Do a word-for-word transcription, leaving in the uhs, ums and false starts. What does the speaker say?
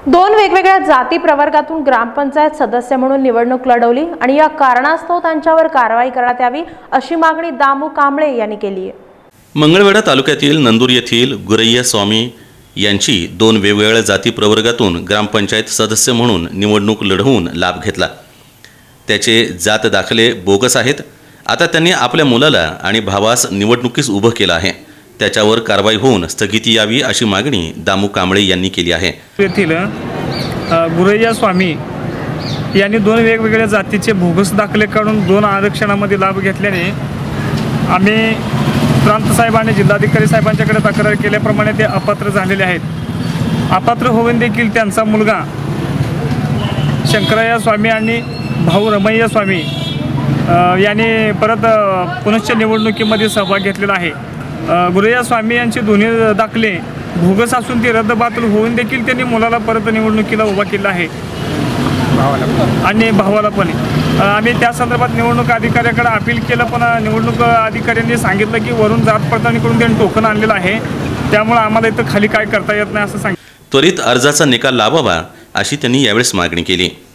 दोन वेगवेगळ्या जाती प्रवर्गातून ग्रामपंचायत सदस्य म्हणून निवडणूक लढवली आणि या कारणास्तव त्यांच्यावर कारवाई करण्यात यावी अशी मागणी दामू कांबळे यांनी केली आहे। मंगळवेढा तालुक्यातील नंदूर येथील गुरैया स्वामी यांची दोन वेगवेगळ्या जाती प्रवर्गातून ग्रामपंचायत सदस्य म्हणून निवडणूक लढवून लाभ घेतला। त्याचे जात दाखले बोगस आहेत। आता त्यांनी आपल्या मुलाला आणि भावास निवडणुकीस उभं केलं आहे। त्याच्यावर कारवाई होऊन स्थगिती यावी अशी मागणी दामू कांबळे यांनी केली आहे। येथील गुरैया स्वामी यांनी दोन वेगवेगळ्या जातीचे बोगस दाखले काढून दोन आरक्षणामध्ये लाभ घेतल्याने आम्ही प्रांत साहेब आणि जिल्हाधिकारी साहेबांच्याकडे तक्रार केल्याप्रमाणे ते अपात्र झालेले आहेत। अपात्र होऊन देखील त्यांचा मुलगा शंकरय्या स्वामी आणि भाऊ रमैया स्वामी यांनी परत पुनश्च निवडणुकीमध्ये सहभाग घेतलेला आहे। गुरैया स्वामी यांचे दोन्ही दाखले बोगस असून ते रद्दबातल होऊन देखील त्यांनी मुलाला परत निवडणुकीला उभा केला आहे आणि भावाला पण। आम्ही त्या संदर्भात निवडणूक अधिकाऱ्याकडे अपील केलं, पण निवडणूक अधिकाऱ्यांनी सांगितलं की वरून जात पडताळणी करून त्यांनी टोकन आणलेलं आहे, त्यामुळे आम्हाला इथं खाली काय करता येत नाही असं सांगितलं। त्वरित अर्जाचा निकाल लावावा अशी त्यांनी यावेळेस मागणी केली।